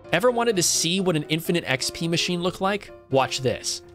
Ever wanted to see what an infinite XP machine looked like? Watch this.